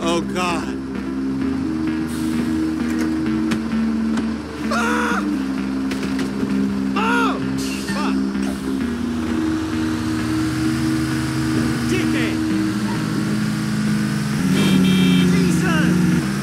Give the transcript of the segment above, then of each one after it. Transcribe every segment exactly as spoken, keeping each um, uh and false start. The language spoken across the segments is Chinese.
Oh God! Ah! Oh! Fuck! Ticket! Jason!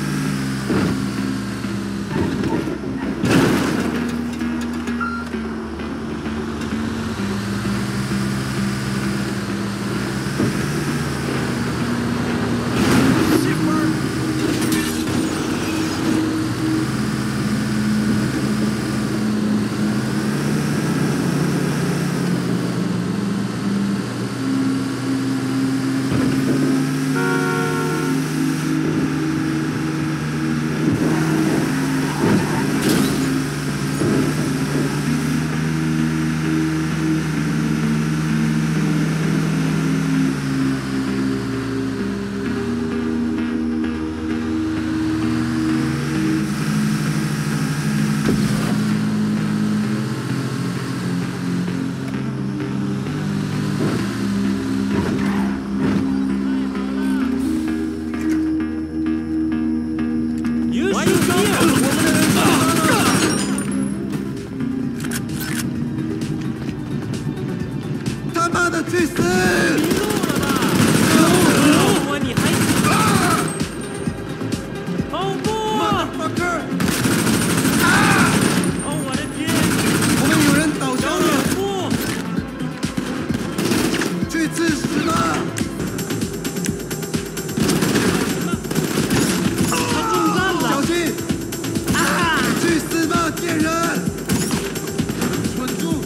他妈的，去死！ 我你还死？跑步！哦，我的天！ 我们有人倒下了， 不！ 去刺死吧！ 他中弹了！ 小心！啊！去死吧，贱人！稳住！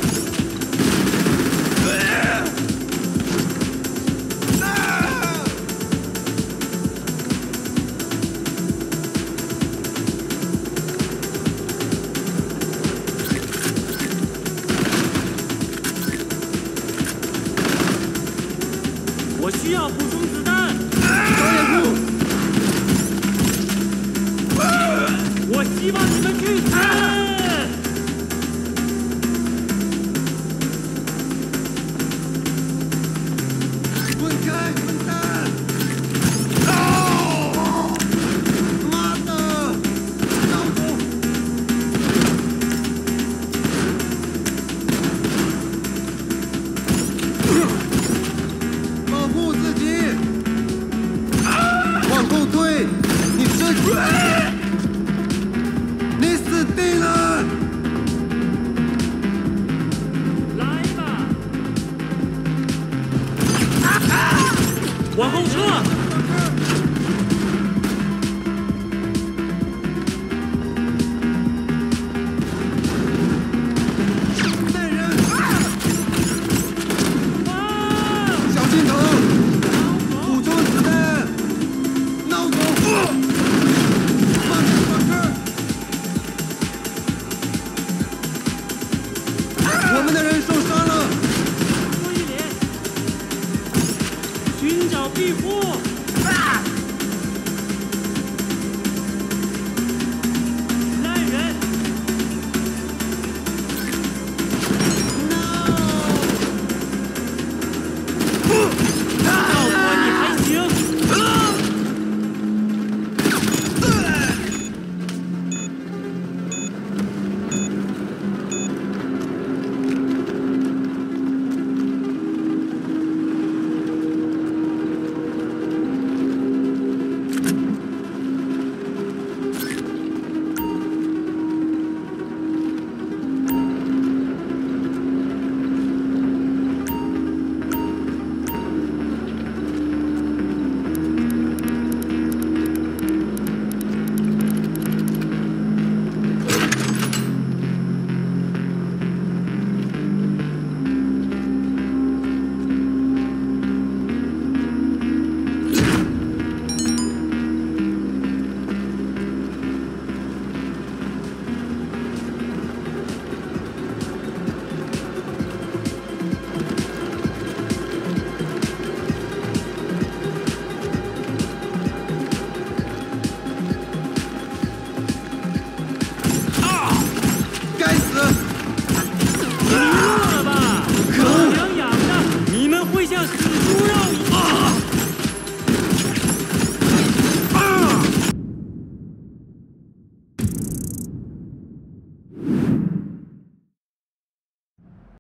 我需要补充子弹。 导演部， 我希望你们去死！ 滚开，笨蛋！哦！妈的！老公！保护自己！往后退！你这……你死定了！ 来吧！往后撤！ 带人！ 啊！ 小心头！补充子弹！闹钟！放放这儿！我们的人受伤了！ 威廉，寻找庇护。